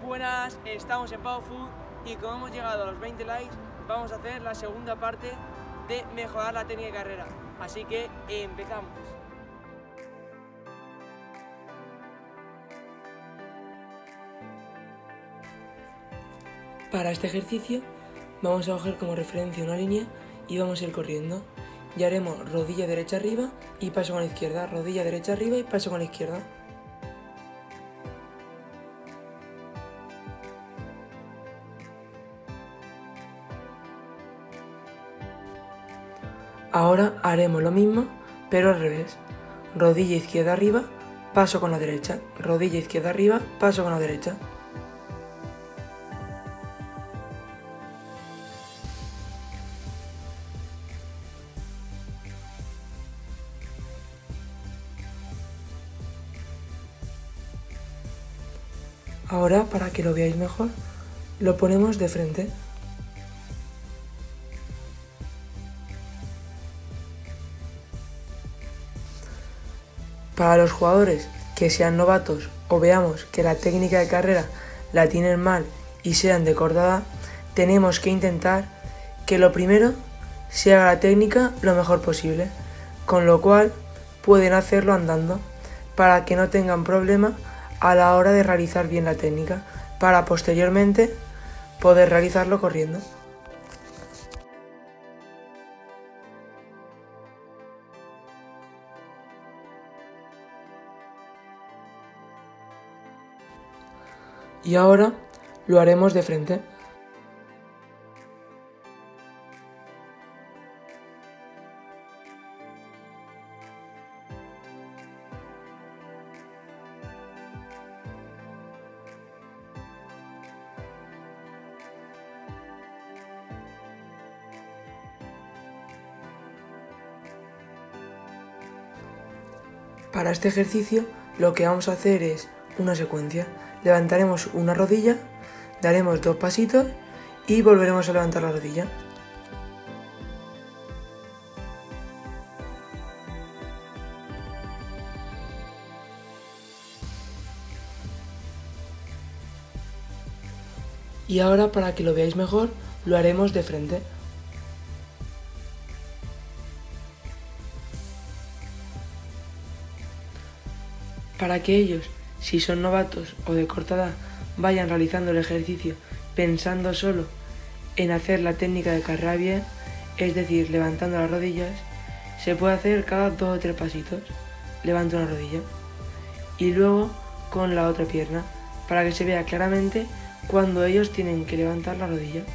Buenas, estamos en Pau Food y como hemos llegado a los 20 likes, vamos a hacer la segunda parte de mejorar la técnica de carrera. Así que empezamos. Para este ejercicio vamos a coger como referencia una línea y vamos a ir corriendo. Y haremos rodilla derecha arriba y paso con la izquierda, rodilla derecha arriba y paso con la izquierda. Ahora haremos lo mismo, pero al revés. Rodilla izquierda arriba, paso con la derecha. Rodilla izquierda arriba, paso con la derecha. Ahora, para que lo veáis mejor, lo ponemos de frente. Para los jugadores que sean novatos o veamos que la técnica de carrera la tienen mal y sean de cordada, tenemos que intentar que lo primero se haga la técnica lo mejor posible, con lo cual pueden hacerlo andando, para que no tengan problema a la hora de realizar bien la técnica, para posteriormente poder realizarlo corriendo. Y ahora lo haremos de frente. Para este ejercicio lo que vamos a hacer es una secuencia. Levantaremos una rodilla, daremos 2 pasitos y volveremos a levantar la rodilla. Y ahora, para que lo veáis mejor, lo haremos de frente. Para que ellos, si son novatos o de corta edad, vayan realizando el ejercicio pensando solo en hacer la técnica de carrera bien, es decir, levantando las rodillas, se puede hacer cada 2 o 3 pasitos. Levanto una rodilla y luego con la otra pierna, para que se vea claramente cuando ellos tienen que levantar la rodilla.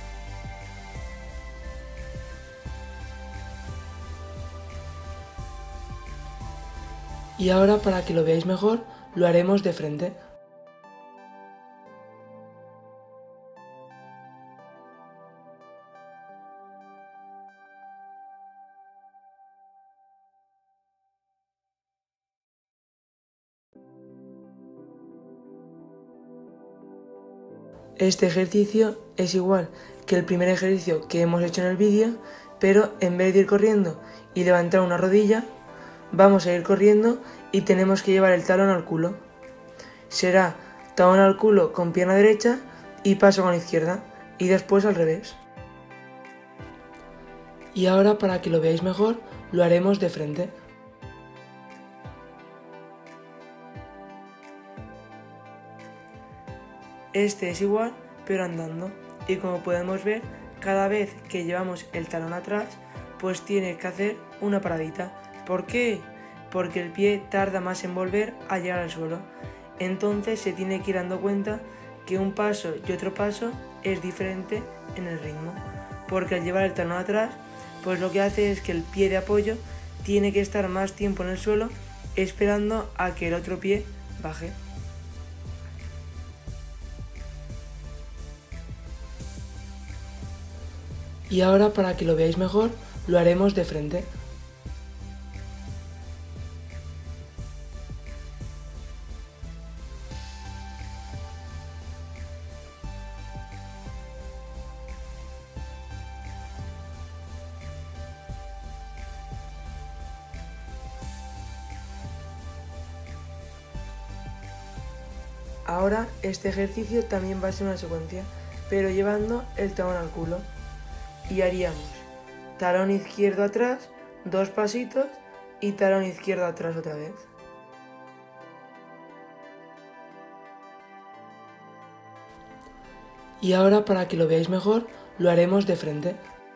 Y ahora, para que lo veáis mejor, lo haremos de frente. Este ejercicio es igual que el primer ejercicio que hemos hecho en el vídeo, pero en vez de ir corriendo y levantar una rodilla, vamos a ir corriendo y tenemos que llevar el talón al culo. Será talón al culo con pierna derecha y paso con la izquierda, y después al revés. Y ahora, para que lo veáis mejor, lo haremos de frente. Este es igual, pero andando, y como podemos ver, cada vez que llevamos el talón atrás, pues tiene que hacer una paradita. ¿Por qué? Porque el pie tarda más en volver a llegar al suelo. Entonces se tiene que ir dando cuenta que un paso y otro paso es diferente en el ritmo, porque al llevar el talón atrás, pues lo que hace es que el pie de apoyo tiene que estar más tiempo en el suelo esperando a que el otro pie baje. Y ahora, para que lo veáis mejor, lo haremos de frente. Ahora este ejercicio también va a ser una secuencia, pero llevando el talón al culo. Y haríamos talón izquierdo atrás, 2 pasitos y talón izquierdo atrás otra vez. Y ahora, para que lo veáis mejor, lo haremos de frente.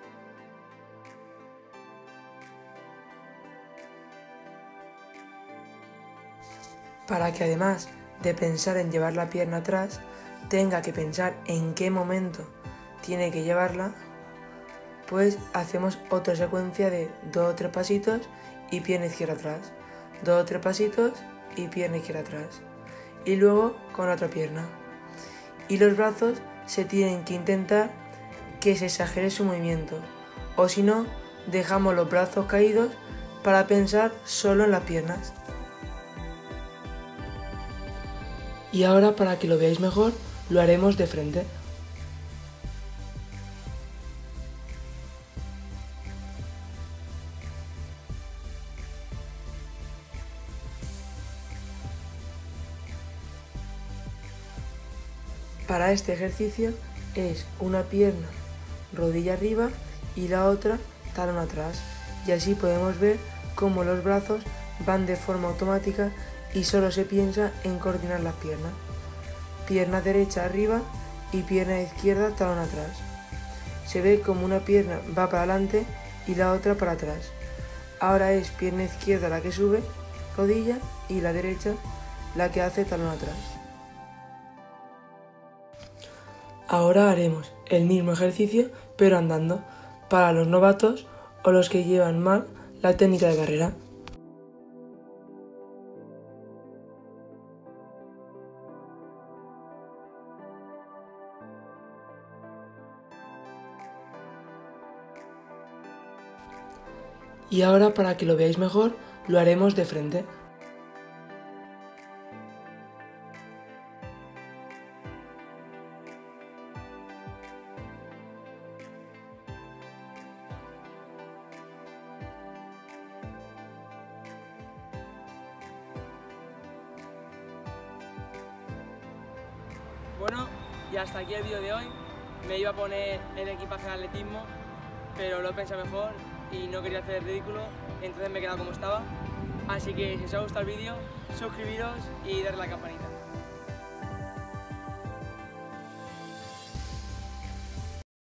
Para que además de pensar en llevar la pierna atrás, tenga que pensar en qué momento tiene que llevarla, pues hacemos otra secuencia de 2 o 3 pasitos y pierna izquierda atrás, 2 o 3 pasitos y pierna izquierda atrás, y luego con la otra pierna. Y los brazos se tienen que intentar que se exagere su movimiento, o si no, dejamos los brazos caídos para pensar solo en las piernas. Y ahora, para que lo veáis mejor, lo haremos de frente. Para este ejercicio es una pierna rodilla arriba y la otra talón atrás, y así podemos ver cómo los brazos van de forma automática y solo se piensa en coordinar las piernas. Pierna derecha arriba y pierna izquierda talón atrás. Se ve como una pierna va para adelante y la otra para atrás. Ahora es pierna izquierda la que sube, rodilla, y la derecha la que hace talón atrás. Ahora haremos el mismo ejercicio pero andando, para los novatos o los que llevan mal la técnica de carrera. Y ahora, para que lo veáis mejor, lo haremos de frente. Bueno, y hasta aquí el vídeo de hoy. Me iba a poner el equipaje de atletismo, pero lo he pensado mejor y no quería hacer el ridículo, entonces me he quedado como estaba. Así que si os ha gustado el vídeo, suscribiros y darle a la campanita.